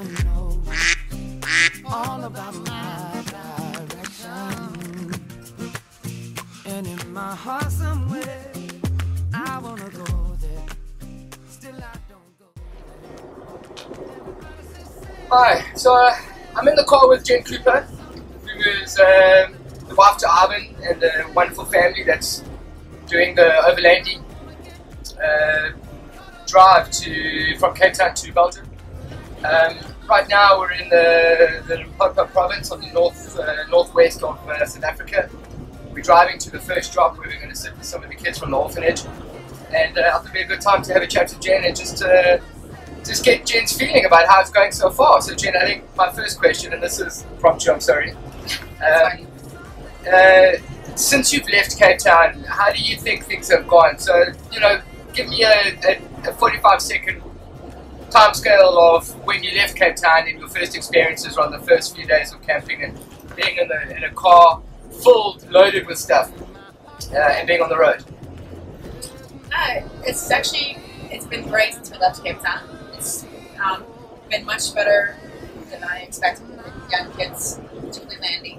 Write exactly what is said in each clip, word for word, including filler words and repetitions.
Everyone knows all about my direction. And in my heart somewhere, I wanna go there. Still I don't go. Hi, so uh, I'm in the car with Jen Cooper, who is um, the wife to Ivan and the wonderful family that's doing the overlanding uh, drive to from Cape Town to Belgium. Um, right now we're in the, the Limpopo province on the north uh, northwest of uh, South Africa. We're driving to the first drop where we're going to sit with some of the kids from the orphanage, and uh, I thought it'd be a good time to have a chat to Jen and just uh, just get Jen's feeling about how it's going so far. So Jen, I think my first question, and this is prompt you, I'm sorry. Um, uh, since you've left Cape Town, how do you think things have gone? So, you know, give me a, a, a forty-five second timescale of when you left Cape Town and your first experiences on the first few days of camping and being in, the, in a car filled, loaded with stuff, uh, and being on the road. Uh, it's actually, it's been great since we left Cape Town. It's um, been much better than I expected with young kids, particularly Landy.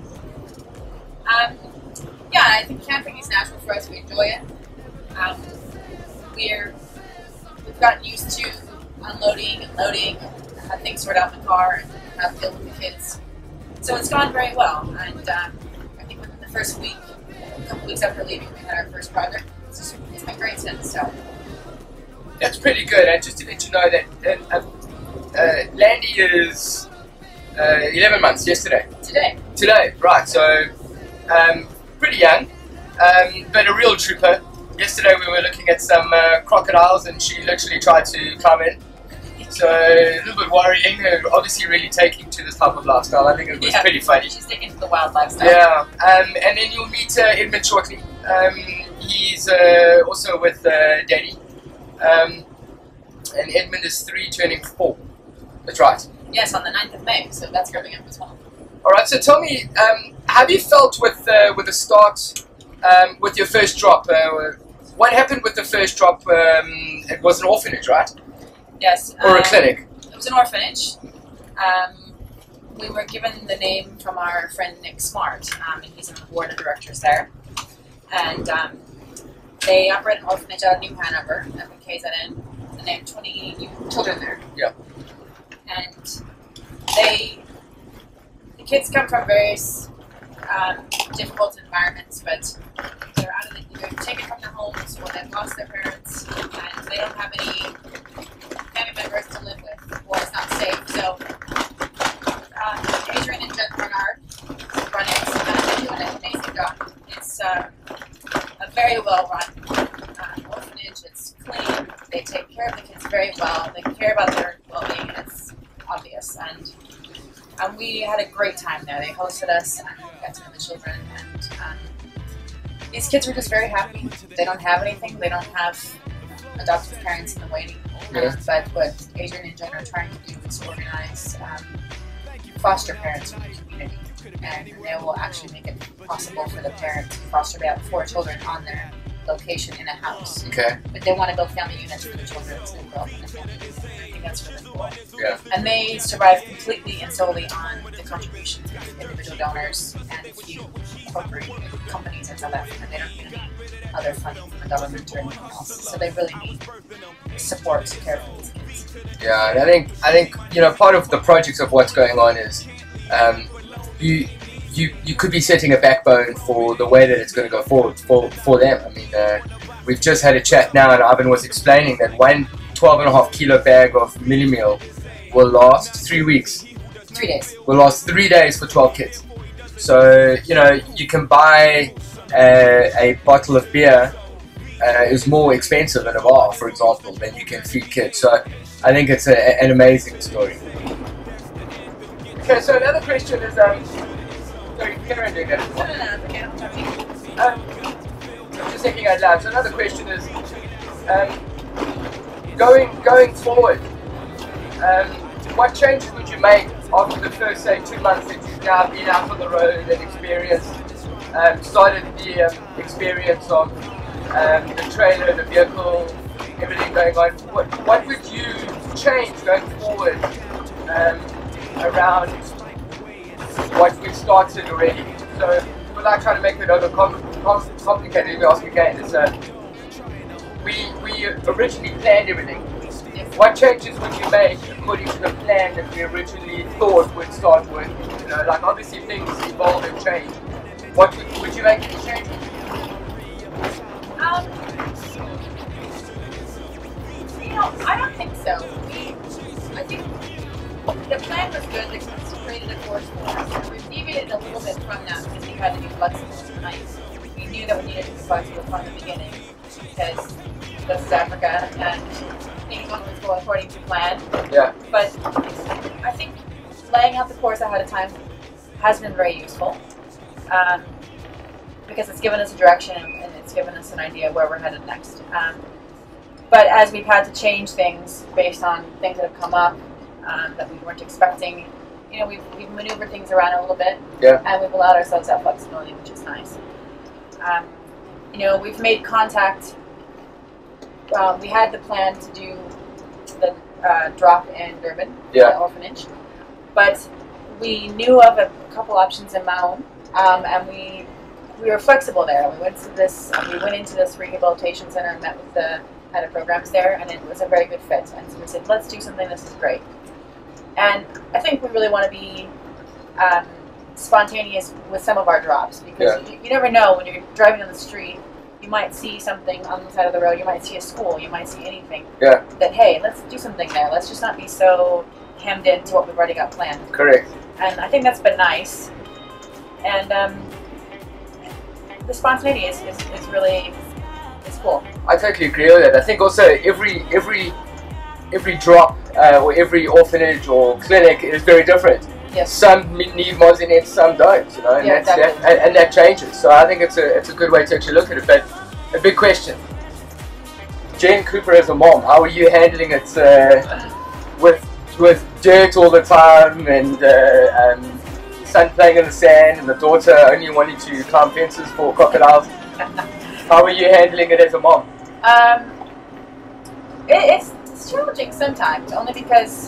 Um, yeah, I think camping is natural for us. We enjoy it. Um, we're, we've gotten used to unloading and loading, have things sorted out in the car, and have to deal with the kids. So it's gone very well. And um, I think within the first week, a couple weeks after leaving, we had our first project. It's, just, it's been great since. So. That's pretty good. And just to let you know that uh, uh, Landy is uh, eleven months yesterday. Today. Today, right. So um, pretty young, um, but a real trooper. Yesterday we were looking at some uh, crocodiles and she literally tried to climb in. So a little bit worrying. They're obviously really taking to this type of lifestyle. I think it was yeah, pretty funny. She's taking to the wild lifestyle. Yeah, um, and then you'll meet uh, Edmund shortly. Um, he's uh, also with uh, Daddy. Um, and Edmund is three turning four. That's right. Yes, on the ninth of May, so that's coming up as well. Alright, so tell me, um, have you felt with uh, with the start, um, with your first drop, uh, what happened with the first drop? Um, it was an orphanage, right? Yes. Or um, a clinic? It was an orphanage. Um, we were given the name from our friend Nick Smart, um, and he's on the board of directors there. And um, they operate an orphanage out of New Hanover, up in K Z N, and they have twenty children there. Yeah. And they, the kids come from various um, difficult environments, but they're out of the, they're taken from their homes or they've lost their parents, and they don't have any family members to live with, or it's not safe. So, um, Adrian and Jen Bernard run it, and they do an amazing job. It's uh, a very well run um, orphanage. It's clean. They take care of the kids very well. They care about their well-being. It's obvious, and um, we had a great time there. They hosted us, and we got to know the children, and um, these kids were just very happy. They don't have anything. They don't have adoptive parents in the waiting. Yeah. But what Adrian and Jen are trying to do is organize um, foster parents in the community, and they will actually make it possible for the parent to foster out four children on their location in a house. Okay. But they want to build family units for the children to grow up in a family unit. I think that's really cool. Yeah. And they survive completely and solely on the contributions of individual donors and a few corporate companies in South Africa. They don't get any other funding from the government or anything else. So they really need support to care for these kids. Yeah, and I think I think you know part of the project of what's going on is um, you you you could be setting a backbone for the way that it's going to go forward for for them. I mean, uh, we've just had a chat now, and Ivan was explaining that one twelve and a half kilo bag of mini meal will last three weeks. Three days. Will last three days for twelve kids. So you know you can buy a, a bottle of beer. Uh, is more expensive in a bar, for example, than you can feed kids. So I think it's a, an amazing story. Okay, so another question is, um, sorry, Karen, do that. No, no, no, okay, I'm talking. Um, I'm just thinking out loud. So another question is, um, going going forward, um, what changes would you make after the first, say, two months that you've now been out on the road and experienced, um, started the um, experience of Um, the trailer, the vehicle, everything going on. What what would you change going forward um, around what we've started already. So without trying to make it over com com complicated, if you ask again, is uh, we we originally planned everything. What changes would you make according to the plan that we originally thought would start working? You know, like obviously things evolve and change. What would, would you make any changes? Um, you know, I don't think so. We, I think the plan was good. The kids created a course for us. We've deviated a little bit from that because we had to be flexible tonight. We knew that we needed to be flexible from the beginning because this is Africa and things don't always go according to plan. Yeah. But I think laying out the course ahead of time has been very useful um, because it's given us a direction and it's given us an idea where we're headed next. Um, but as we've had to change things based on things that have come up um, that we weren't expecting, you know, we've, we've maneuvered things around a little bit, yeah. and we've allowed ourselves that flexibility, which is nice. Um, you know, we've made contact. Um, we had the plan to do the uh, drop in Durban, yeah. the orphanage, but we knew of a couple options in Maun, um, and we we were flexible there. We went to this, um, we went into this rehabilitation center and met with the head of programs there, and it was a very good fit. And so we said, let's do something. This is great. And I think we really want to be um, spontaneous with some of our drops because yeah. you, you never know when you're driving on the street. You might see something on the side of the road. You might see a school. You might see anything. Yeah. That hey, let's do something there. Let's just not be so hemmed into what we've already got planned. Correct. And I think that's been nice. And um, the spontaneity is, is, is really is cool. I totally agree with that. I think also every every every drop uh, or every orphanage or clinic is very different. Yes. Some need Mosinets, some don't, you know, and, yeah, that's, exactly. that, and, and that changes. So I think it's a it's a good way to actually look at it. But a big question, Jen Cooper as a mom, how are you handling it uh, with with dirt all the time and uh, um, son playing in the sand and the daughter only wanting to climb fences for crocodiles? How are you handling it as a mom? Um, it, it's, it's challenging sometimes, only because.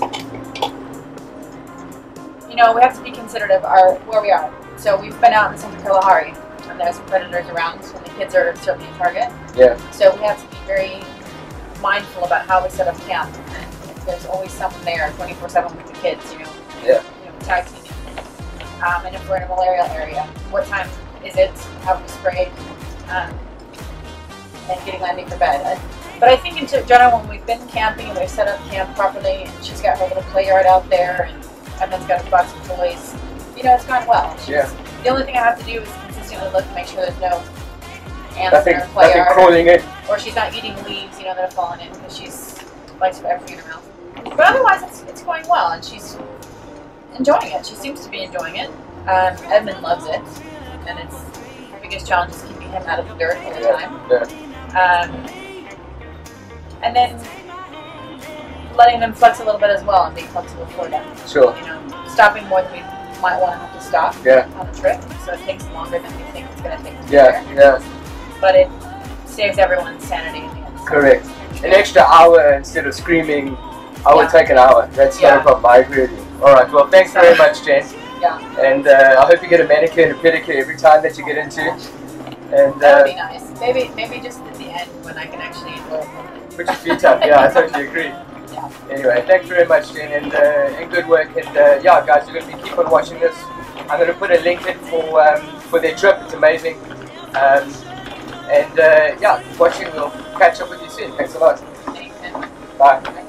You know, we have to be considerate of our where we are. So we've been out in Santa Kalahari, and there's predators around, and the kids are certainly a target. Yeah. So we have to be very mindful about how we set up camp. And there's always someone there, twenty-four seven with the kids. You know. Yeah. You know, tag teaming. Um, and if we're in a malarial area, what time is it? Have we sprayed? Um, and getting Landy for bed. And, but I think in general, when we've been camping and we've set up camp properly, and she's got her little play yard out there, and Evan's got a box of toys. You know, it's gone well. She's, yeah. The only thing I have to do is consistently look to make sure there's no ants nothing, in her play nothing yard. crawling in. Or she's not eating leaves, you know, that have fallen in because she's likes everything in her mouth. But otherwise, it's, it's going well, and she's enjoying it. She seems to be enjoying it. Um, Edmund loves it, and it's the biggest challenge is keeping him out of the dirt all the yeah. time. Yeah. Um, and then letting them flex a little bit as well and being flexible for them. Sure. You know, stopping more than we might want to have to stop yeah. on a trip, so it takes longer than we think it's going to take to Yeah, get there. yeah. But it saves everyone's sanity in the end. Correct. An extra hour instead of screaming, I would Yeah. take an hour. That's Yeah. not a problem. I agree with you. Alright, well thanks So- very much, Jen. Yeah. And uh, I hope you get a manicure and a pedicure every time that you get into it. And That would uh, be nice. Maybe, maybe just at the end when I can actually enjoy it. put your feet up. Yeah, I totally agree. Yeah. Anyway, thanks very much, Jen, and, uh, and good work. And uh, yeah, guys, you're going to be keep on watching this. I'm going to put a link in for um, for their trip. It's amazing. Um, and uh, yeah, keep watching. We'll catch up with you soon. Thanks a lot. Thanks, and Bye.